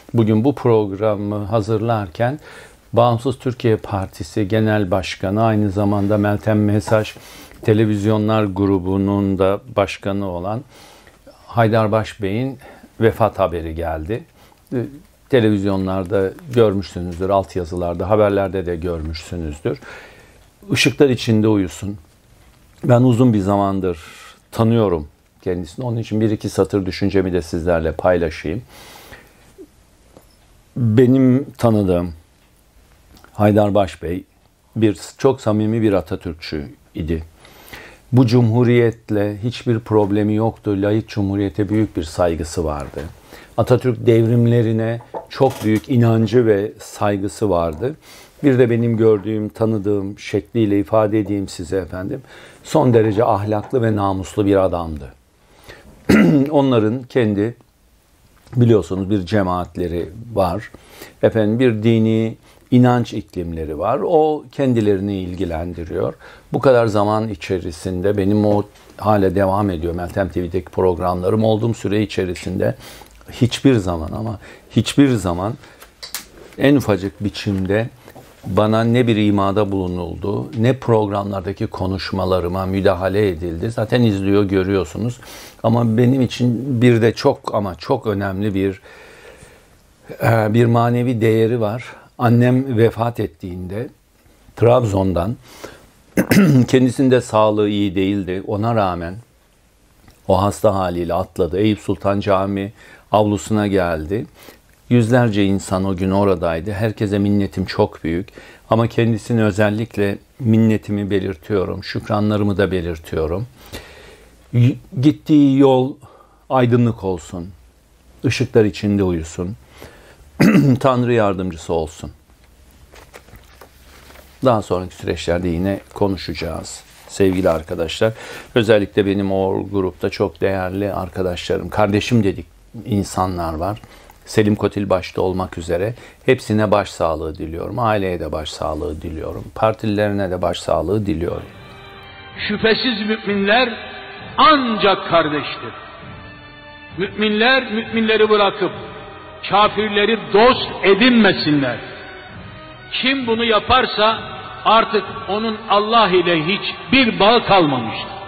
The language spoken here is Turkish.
bugün bu programı hazırlarken Bağımsız Türkiye Partisi Genel Başkanı, aynı zamanda Meltem Mesaj Televizyonlar Grubu'nun da başkanı olan Haydarbaş Bey'in vefat haberi geldi. Televizyonlarda görmüşsünüzdür, altyazılarda, haberlerde de görmüşsünüzdür. Işıklar içinde uyusun. Ben uzun bir zamandır tanıyorum kendisini. Onun için bir iki satır düşüncemi de sizlerle paylaşayım. Benim tanıdığım Haydarbaş Bey çok samimi bir Atatürkçü idi. Bu cumhuriyetle hiçbir problemi yoktu. Laik cumhuriyete büyük bir saygısı vardı. Atatürk devrimlerine çok büyük inancı ve saygısı vardı. Bir de benim gördüğüm, tanıdığım şekliyle ifade edeyim size efendim. Son derece ahlaklı ve namuslu bir adamdı. Onların kendi, biliyorsunuz, bir cemaatleri var. Efendim bir dini inanç iklimleri var. O kendilerini ilgilendiriyor. Bu kadar zaman içerisinde benim hala devam ediyor Meltem TV'deki programlarım. Olduğum süre içerisinde hiçbir zaman en ufacık biçimde bana ne bir imada bulunuldu, ne programlardaki konuşmalarıma müdahale edildi. Zaten izliyor, görüyorsunuz. Ama benim için bir de çok önemli bir manevi değeri var. Annem vefat ettiğinde Trabzon'dan, kendisinde sağlığı iyi değildi. Ona rağmen o hasta haliyle atladı. Eyüp Sultan Camii avlusuna geldi. Yüzlerce insan o gün oradaydı. Herkese minnetim çok büyük. Ama kendisine özellikle minnetimi belirtiyorum. Şükranlarımı da belirtiyorum. Gittiği yol aydınlık olsun. Işıklar içinde uyusun. Tanrı yardımcısı olsun. Daha sonraki süreçlerde yine konuşacağız sevgili arkadaşlar. Özellikle benim o grupta çok değerli arkadaşlarım, kardeşim dedik insanlar var. Selim Kotil başta olmak üzere hepsine başsağlığı diliyorum. Aileye de başsağlığı diliyorum. Partililerine de başsağlığı diliyorum. Şüphesiz müminler ancak kardeştir. Müminler müminleri bırakıp kafirleri dost edinmesinler. Kim bunu yaparsa artık onun Allah ile hiçbir bağı kalmamıştır.